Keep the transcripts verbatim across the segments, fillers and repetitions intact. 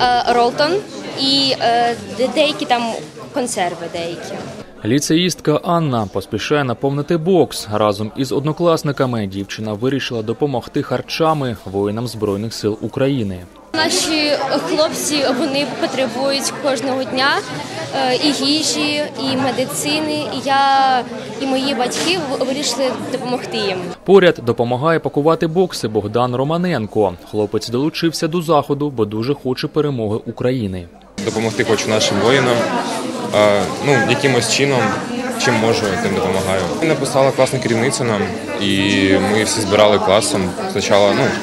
ролтон і деякі там консерви деякі. Ліцеїстка Анна поспішає наповнити бокс. Разом із однокласниками дівчина вирішила допомогти харчами воїнам Збройних сил України. Наші хлопці, вони потребують кожного дня і їжі, і медицини, і я, і мої батьки вирішили допомогти їм. Поряд допомагає пакувати бокси Богдан Романенко. Хлопець долучився до заходу, бо дуже хоче перемоги України. Допомогти хочу нашим воїнам, ну, якимось чином, чим можу, тим допомагаю. Написала класна керівниця нам, і ми всі збирали класом. Спочатку, ну,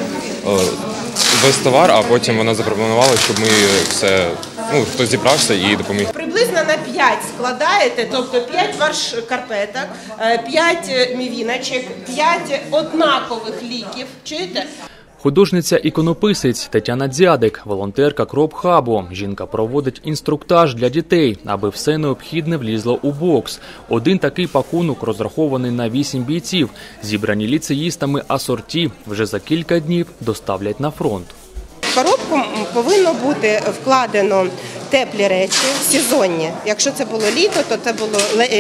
весь товар, а потім вона запропонувала, щоб ми все, ну, хтось зібрався і допоміг. Приблизно на п'ять складаєте, тобто п'ять ваш шкарпеток, п'ять мівіночок, п'ять однакових ліків, чуєте? Художниця-іконописець Тетяна Дзядик, волонтерка Кроп-хабу. Жінка проводить інструктаж для дітей, аби все необхідне влізло у бокс. Один такий пакунок розрахований на вісім бійців. Зібрані ліцеїстами асорті вже за кілька днів доставлять на фронт. В коробку повинно бути вкладено теплі речі, сезонні. Якщо це було літо, то це були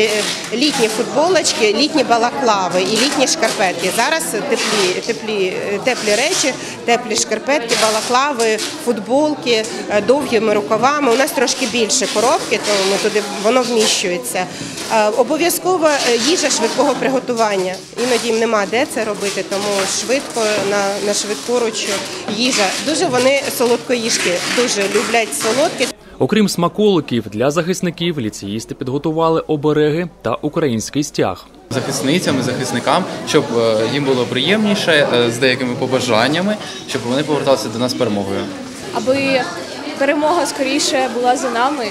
літні футболочки, літні балаклави і літні шкарпетки. Зараз теплі, теплі, теплі речі, теплі шкарпетки, балаклави, футболки, довгими рукавами. У нас трошки більше коробки, тому туди воно вміщується. Обов'язково їжа швидкого приготування. Іноді нема де це робити, тому швидко, на, на швидкоруч їжа. Дуже вони солодкоїжки, дуже люблять солодкі. Окрім смаколиків, для захисників ліцеїсти підготували обереги та український стяг. Захисницям і захисникам, щоб їм було приємніше, з деякими побажаннями, щоб вони поверталися до нас з перемогою. Аби перемога скоріше була за нами,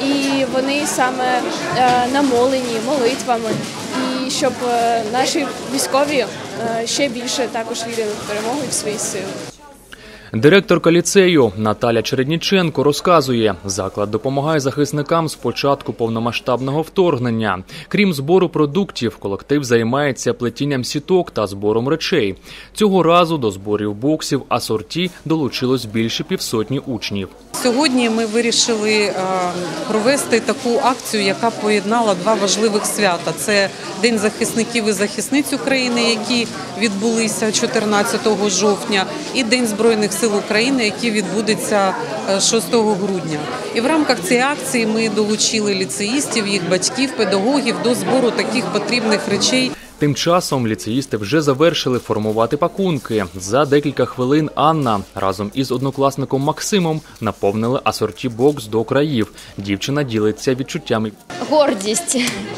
і вони саме намолені молитвами, і щоб наші військові ще більше також вірили в перемогу і в свої сили. Директорка ліцею Наталя Чередніченко розказує, заклад допомагає захисникам з початку повномасштабного вторгнення. Крім збору продуктів, колектив займається плетінням сіток та збором речей. Цього разу до зборів боксів асорті долучилось більше півсотні учнів. Сьогодні ми вирішили провести таку акцію, яка поєднала два важливих свята. Це День захисників і захисниць України, які відбулися чотирнадцятого жовтня, і День Збройних сил України, який відбудеться шостого грудня. І в рамках цієї акції ми долучили ліцеїстів, їх батьків, педагогів до збору таких потрібних речей. Тим часом ліцеїсти вже завершили формувати пакунки. За декілька хвилин Анна разом із однокласником Максимом наповнили асорті-бокс до країв. Дівчина ділиться відчуттями. Гордість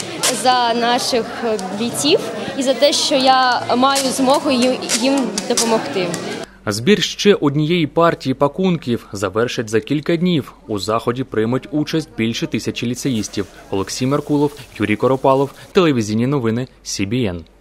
за наших бійців і за те, що я маю змогу їм допомогти. Збір ще однієї партії пакунків завершать за кілька днів. У заході приймуть участь більше тисячі ліцеїстів. Олексій Меркулов, Юрій Коропалов, телевізійні новини Сі Бі Ен.